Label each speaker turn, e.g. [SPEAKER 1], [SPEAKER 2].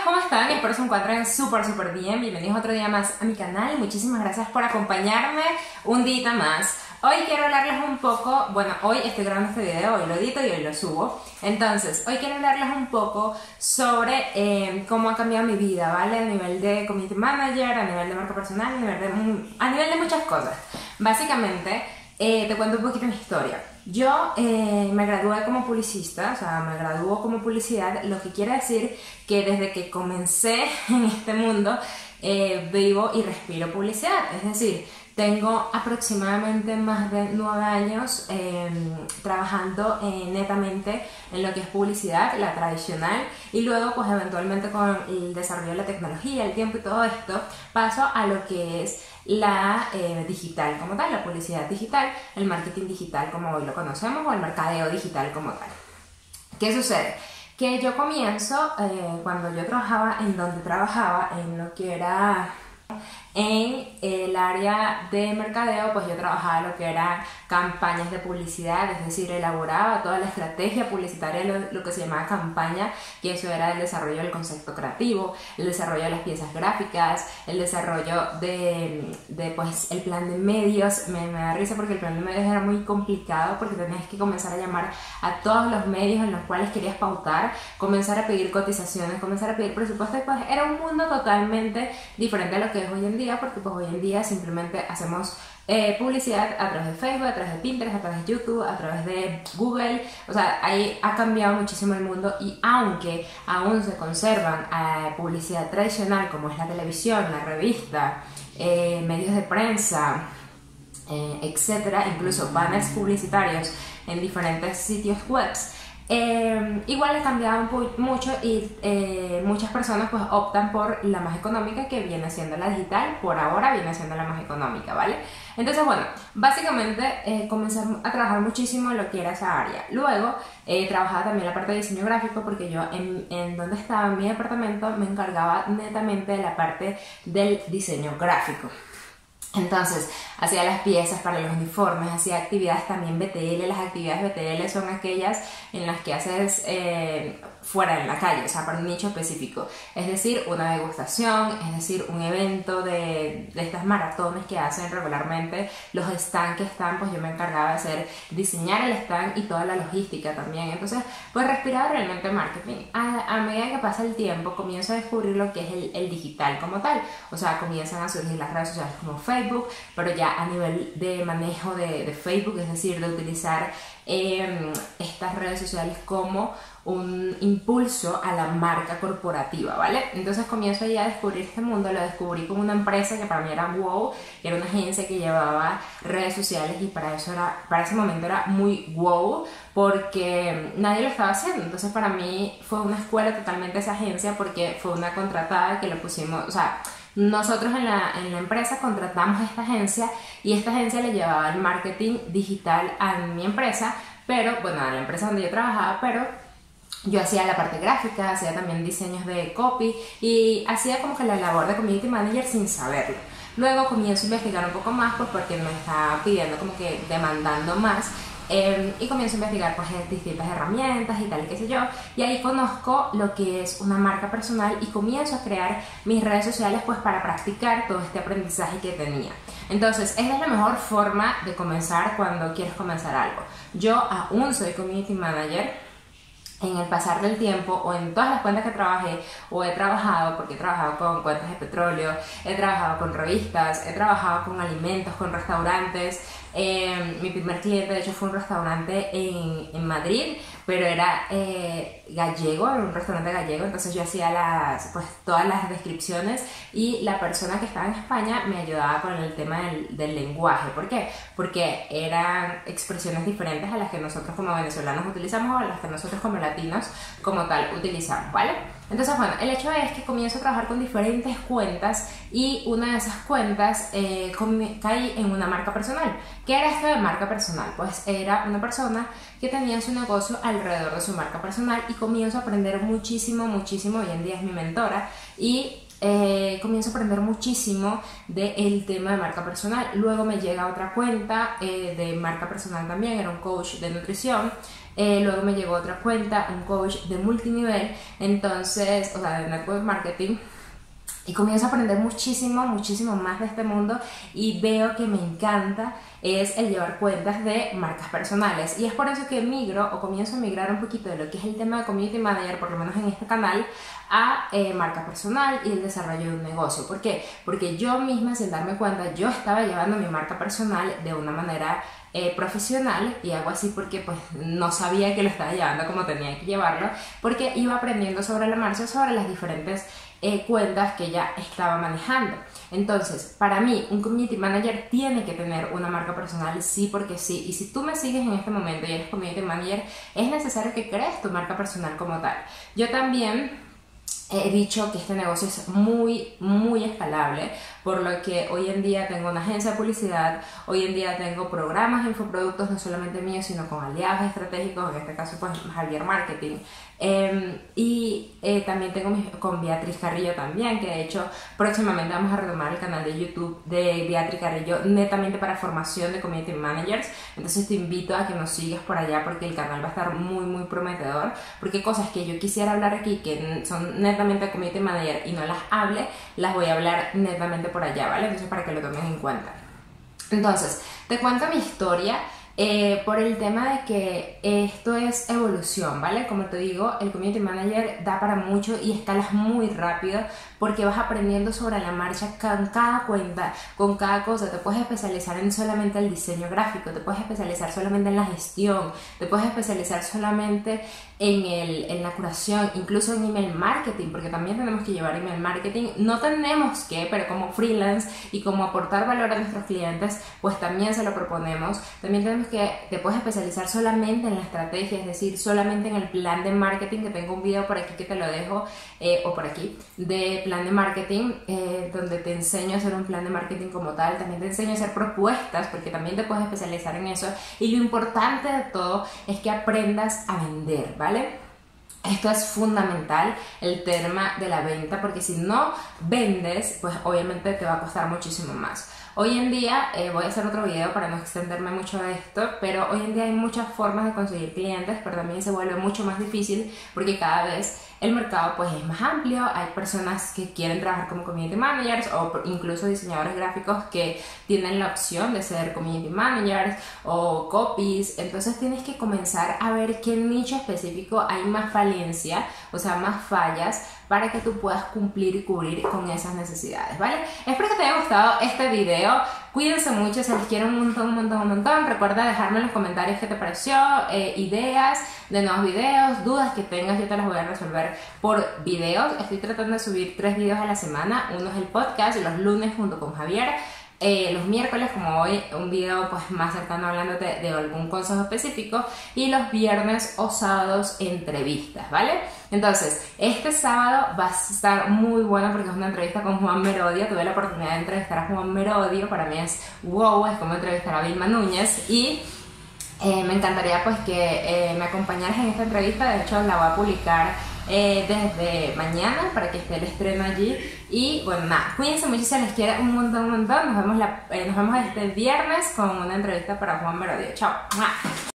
[SPEAKER 1] ¿cómo están? Espero se encuentren súper bien. Bienvenidos otro día más a mi canal. Muchísimas gracias por acompañarme un día más. Hoy quiero hablarles un poco, hoy estoy grabando este video, hoy lo edito y hoy lo subo. Entonces, hoy quiero hablarles un poco sobre cómo ha cambiado mi vida, ¿vale? A nivel de community manager, a nivel de marca personal, a nivel de muchas cosas. Básicamente, te cuento un poquito mi historia. Yo me gradué como publicista, o sea, me graduó como publicidad, lo que quiere decir que desde que comencé en este mundo vivo y respiro publicidad. Es decir, tengo aproximadamente más de 9 años trabajando netamente en lo que es publicidad, la tradicional, y luego pues eventualmente con el desarrollo de la tecnología, el tiempo y todo esto, paso a lo que es la digital como tal, la publicidad digital, el marketing digital como hoy lo conocemos o el mercadeo digital como tal. ¿Qué sucede? Que yo comienzo, cuando yo trabajaba en donde trabajaba, en lo que era en el área de mercadeo, pues yo trabajaba lo que eran campañas de publicidad, es decir, elaboraba toda la estrategia publicitaria, lo que se llamaba campaña, que eso era el desarrollo del concepto creativo, el desarrollo de las piezas gráficas, el desarrollo pues el plan de medios. Me da risa porque el plan de medios era muy complicado porque tenías que comenzar a llamar a todos los medios en los cuales querías pautar, comenzar a pedir cotizaciones, comenzar a pedir presupuestos, pues era un mundo totalmente diferente a lo que es hoy en día, porque pues hoy en día simplemente hacemos publicidad a través de Facebook, a través de Pinterest, a través de YouTube, a través de Google. O sea, ahí ha cambiado muchísimo el mundo, y aunque aún se conservan publicidad tradicional como es la televisión, la revista, medios de prensa, etcétera, incluso banners publicitarios en diferentes sitios webs, igual ha cambiado mucho, y muchas personas pues optan por la más económica, que viene siendo la digital. Por ahora viene siendo la más económica, ¿vale? Entonces, bueno, básicamente comencé a trabajar muchísimo en lo que era esa área. Luego trabajaba también la parte de diseño gráfico, porque yo en donde estaba, en mi departamento, me encargaba netamente de la parte del diseño gráfico. Entonces, hacía las piezas para los uniformes, hacía actividades también BTL. Las actividades BTL son aquellas en las que haces fuera en la calle, o sea, para un nicho específico. Es decir, una degustación, es decir, un evento de estas maratones que hacen regularmente. Los stands que están, pues yo me encargaba de diseñar el stand y toda la logística también. Entonces, pues respiraba realmente marketing. A medida que pasa el tiempo, comienzo a descubrir lo que es el digital como tal. O sea, comienzan a surgir las redes sociales como Facebook, pero ya a nivel de manejo de Facebook, es decir, de utilizar estas redes sociales como un impulso a la marca corporativa, ¿vale? Entonces comienzo ya a descubrir este mundo. Lo descubrí con una empresa que para mí era wow, que era una agencia que llevaba redes sociales, y para ese momento era muy wow, porque nadie lo estaba haciendo. Entonces para mí fue una escuela totalmente esa agencia, porque fue una contratada que lo pusimos, o sea, nosotros en la empresa contratamos a esta agencia, y esta agencia le llevaba el marketing digital a mi empresa, pero bueno, a la empresa donde yo trabajaba, pero yo hacía la parte gráfica, hacía también diseños de copy, y hacía como que la labor de community manager sin saberlo. Luego comienzo a investigar un poco más, pues porque me estaba pidiendo, como que demandando más. Y comienzo a investigar pues distintas herramientas y tal y qué sé yo, y ahí conozco lo que es una marca personal, y comienzo a crear mis redes sociales pues para practicar todo este aprendizaje que tenía. Entonces, esta es la mejor forma de comenzar cuando quieres comenzar algo. Yo aún soy community manager. En el pasar del tiempo, o en todas las cuentas que trabajé, o he trabajado, porque he trabajado con cuentas de petróleo, he trabajado con revistas, he trabajado con alimentos, con restaurantes. Mi primer cliente de hecho fue un restaurante en Madrid, pero era gallego, era un restaurante gallego. Entonces yo hacía todas las descripciones, y la persona que estaba en España me ayudaba con el tema del lenguaje. ¿Por qué? Porque eran expresiones diferentes a las que nosotros como venezolanos utilizamos, o a las que nosotros como latinos como tal utilizamos, ¿vale? Entonces, bueno, el hecho es que comienzo a trabajar con diferentes cuentas, y una de esas cuentas caí en una marca personal. ¿Qué era esto de marca personal? Pues era una persona que tenía su negocio alrededor de su marca personal, y comienzo a aprender muchísimo. Hoy en día es mi mentora, y comienzo a aprender muchísimo del tema de marca personal. Luego me llega otra cuenta de marca personal también, era un coach de nutrición. Luego me llegó otra cuenta, un coach de multinivel, entonces, o sea, de network marketing. Y comienzo a aprender muchísimo, muchísimo más de este mundo y veo que me encanta es el llevar cuentas de marcas personales. Y es por eso que migro o comienzo a migrar un poquito de lo que es el tema de Community Manager, por lo menos en este canal, a marca personal y el desarrollo de un negocio. ¿Por qué? Porque yo misma, sin darme cuenta, yo estaba llevando mi marca personal de una manera profesional, y hago así porque pues no sabía que lo estaba llevando como tenía que llevarlo, porque iba aprendiendo sobre la marcha, sobre las diferentes cuentas que ya estaba manejando. Entonces, para mí, un community manager tiene que tener una marca personal, sí, porque sí. Y si tú me sigues en este momento y eres community manager, es necesario que crees tu marca personal como tal. Yo también he dicho que este negocio es muy, muy escalable, por lo que hoy en día tengo una agencia de publicidad, hoy en día tengo programas de infoproductos, no solamente míos, sino con aliados estratégicos, en este caso pues Javier Marketing. También tengo con Beatriz Carrillo también, que de hecho próximamente vamos a retomar el canal de YouTube de Beatriz Carrillo netamente para formación de community managers. Entonces te invito a que nos sigas por allá porque el canal va a estar muy, muy prometedor, porque cosas que yo quisiera hablar aquí que son netamente community manager y no las hable, las voy a hablar netamente por allá, ¿vale? Entonces para que lo tomen en cuenta. Entonces, te cuento mi historia. Por el tema de que esto es evolución, ¿vale? Como te digo, el community manager da para mucho y escalas muy rápido porque vas aprendiendo sobre la marcha con cada cuenta, con cada cosa. Te puedes especializar en solamente el diseño gráfico, te puedes especializar solamente en la gestión, te puedes especializar solamente en la curación, incluso en email marketing, porque también tenemos que llevar email marketing. No tenemos que, pero como freelance y como aportar valor a nuestros clientes, pues también se lo proponemos. También tenemos que te puedes especializar solamente en la estrategia, es decir, solamente en el plan de marketing, que tengo un video por aquí que te lo dejo, o por aquí, de plan de marketing, donde te enseño a hacer un plan de marketing como tal. También te enseño a hacer propuestas, porque también te puedes especializar en eso. Y lo importante de todo es que aprendas a vender, ¿vale? Esto es fundamental, el tema de la venta, porque si no vendes, pues obviamente te va a costar muchísimo más. Hoy en día, voy a hacer otro video para no extenderme mucho de esto, pero hoy en día hay muchas formas de conseguir clientes, pero también se vuelve mucho más difícil porque cada vez el mercado pues es más amplio. Hay personas que quieren trabajar como community managers o incluso diseñadores gráficos que tienen la opción de ser community managers o copies. Entonces tienes que comenzar a ver qué nicho específico hay más falencia, o sea, más fallas, para que tú puedas cumplir y cubrir con esas necesidades, ¿vale? Espero que te haya gustado este video. Cuídense mucho, se les quiere un montón, un montón, un montón. Recuerda dejarme en los comentarios qué te pareció, ideas de nuevos videos, dudas que tengas, yo te las voy a resolver por videos. Estoy tratando de subir 3 videos a la semana. Uno es el podcast, los lunes junto con Javier. Los miércoles, como hoy, un video pues más cercano hablándote de algún consejo específico, y los viernes o sábados entrevistas, ¿vale? Entonces, este sábado va a estar muy bueno porque es una entrevista con Juan Merodio. Tuve la oportunidad de entrevistar a Juan Merodio, para mí es wow, es como entrevistar a Vilma Núñez, y me encantaría pues que me acompañaras en esta entrevista. De hecho, la voy a publicar desde mañana para que esté el estreno allí. Y bueno, nada, cuídense mucho, se les quiere un montón, un montón. Nos vemos este viernes con una entrevista para Juan Merodio. Chao.